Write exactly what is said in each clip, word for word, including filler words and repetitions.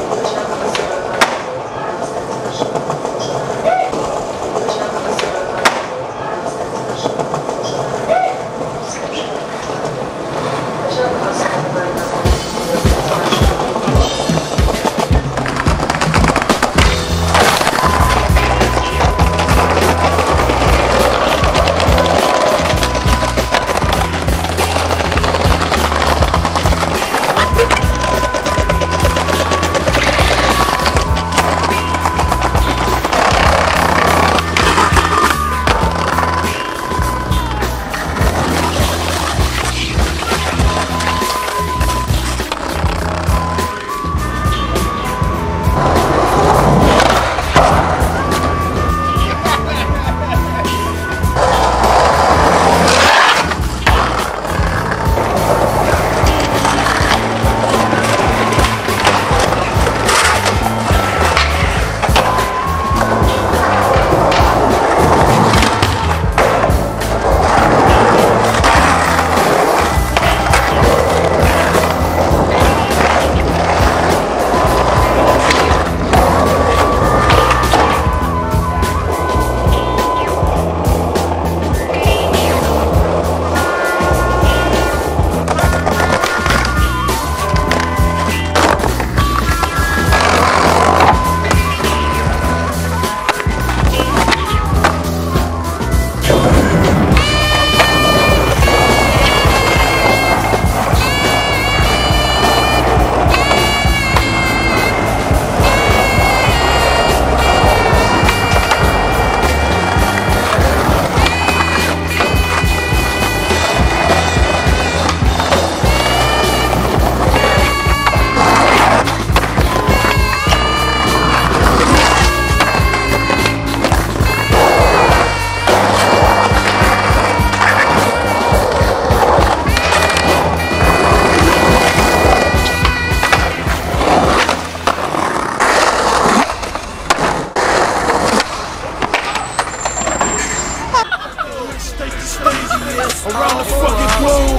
around the fucking globe.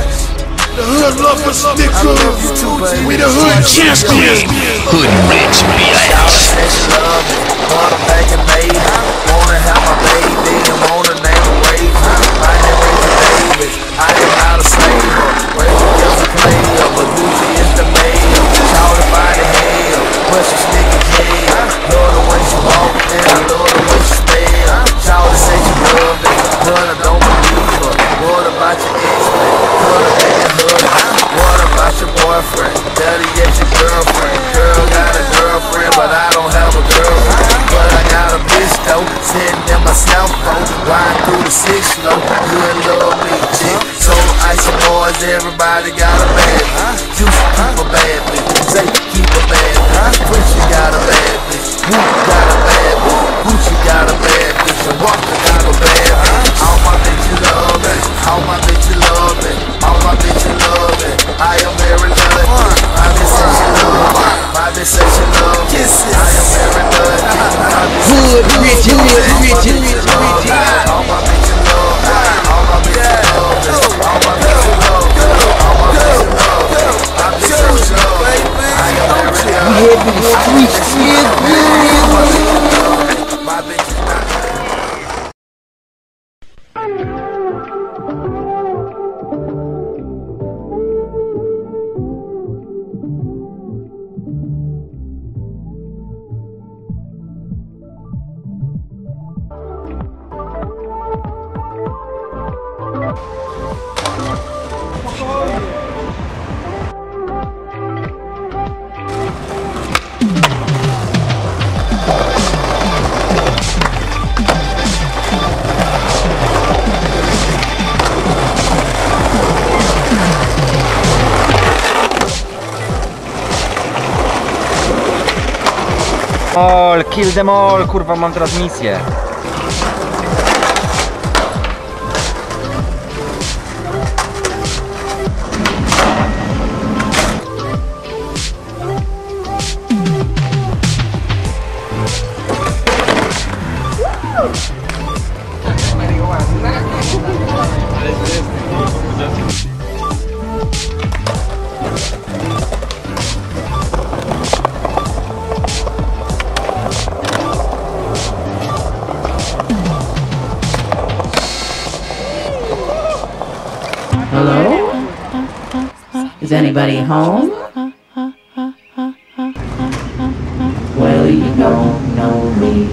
The hood love us niggas. We the hood champions. Hood rich, relax. Wanna back and made it. Wanna have my baby and wanna name a wave. I ain't raising babies. I am not a slave. Rachel is a player, but Lucy is the mayor. Shout by the hell, precious nigga head. Love the way she walk and I love the way she spell. Shout to say she love it, but I don't believe her. What about your ex-man? Put her in the hood. What about your boyfriend? Daddy is your girlfriend. Girl got a girlfriend, but I don't have a girlfriend. But I got a bitch though, sitting in my cell phone, riding through the six slow. You in love me, chick. So icy boys, everybody got a bad bitch. You keep a bad bitch. Say keep a bad bitch. Gucci got a bad bitch. Who got a bad bitch? Gucci got a bad bitch. And Walker got a bad bitch. All my bitches love it. All my bitches love it. All my bitches love it. I am very lucky. My bitch say she love it. My bitch say she love it. I am very lucky. Hood rich, hood rich, rich, rich. All my bitches love it. All my bitches love it. All my bitches love it. All my bitches love it. My bitch say she love it. I am very lucky. We head to the streets, My bitch is not. All, kill them all, kurwa, mam teraz misję. Is anybody home? Well, you don't know me.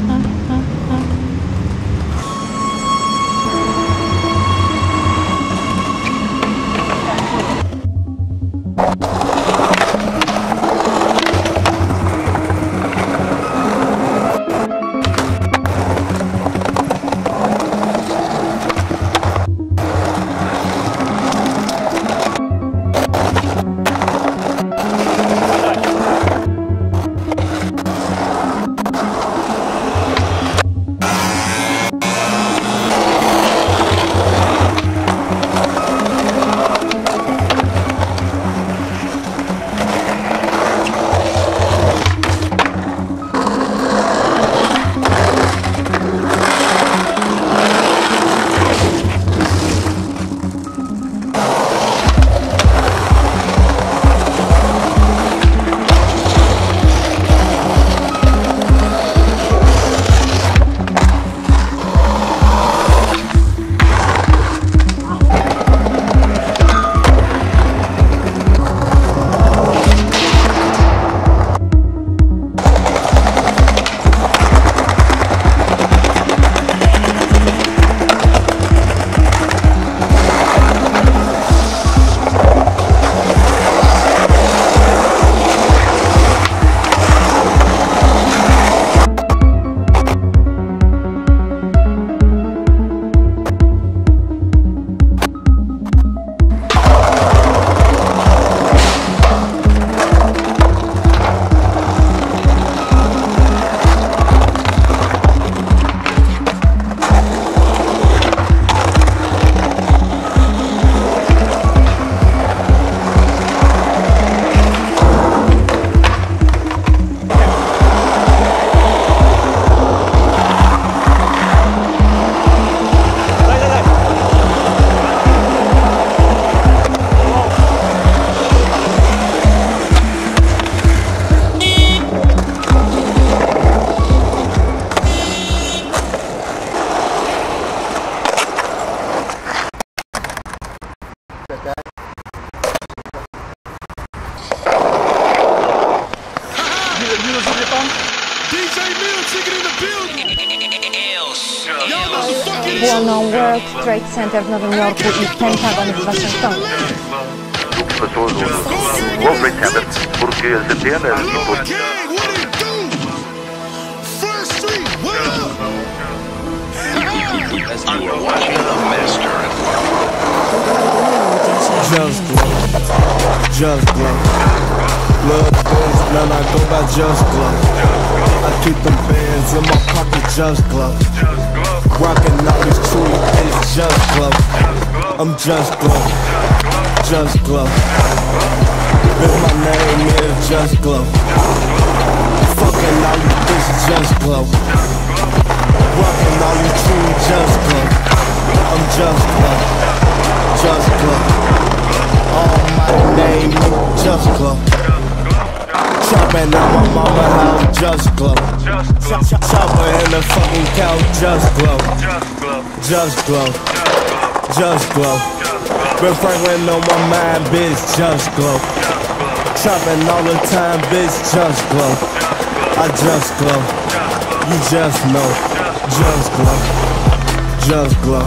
Płoną World Trade Center w Nowym Jorku i Pentagon w Waszyngtonie. World Trade Center porque se entiende el tipo. Just Glow, Just Glow. Love things, none I go by Just Glow. I keep them bands in my pocket, Just Glow. Rockin' all these true, it's Just Glow. I'm Just Glow, Just Glow. If my name is Just Glow. Fucking all you bitches, Just Glow. Rockin' all you true, Just Glow. I'm Just Glow, Just Glow. Almighty name, Just Glow. Chopping on my mama house, Just Glow. Chopper in the fucking couch, Just Glow. Just Glow, Just Glow. Been Franklin on my mind, bitch, Just Glow. Chopping all the time, bitch, Just Glow. I just glow, you just know, Just Glow, Just Glow.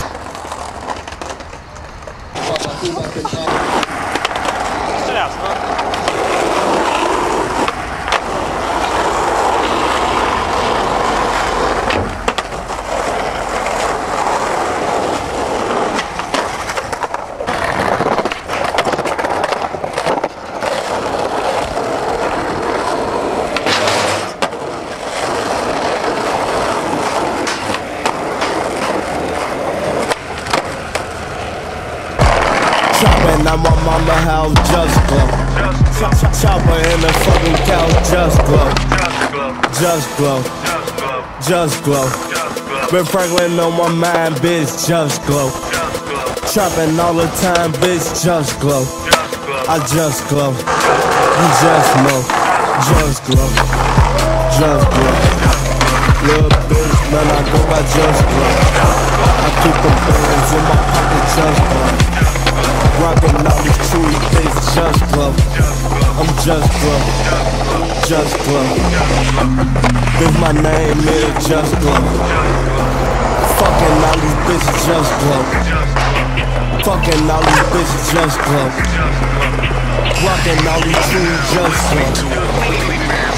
Chopping at my mama house, Just Glow. Chopper in the fucking couch, Just Glow. Just Glow, Just Glow. Been Franklin on my mind, bitch, Just Glow. Chopping all the time, bitch, Just Glow. I just glow, you just know, Just Glow, Just Glow. Little bitch, man, I go by Just Glow. I keep the bands in my pocket, Just Glow. Rockin' all these chewy things, Just Glow. I'm Just Glow, Just Glow. This my name is Just Glow. Fucking all these bitches, Just Glow. Fucking all these bitches, Just Glow. Rockin' all these chewy, Just Glow.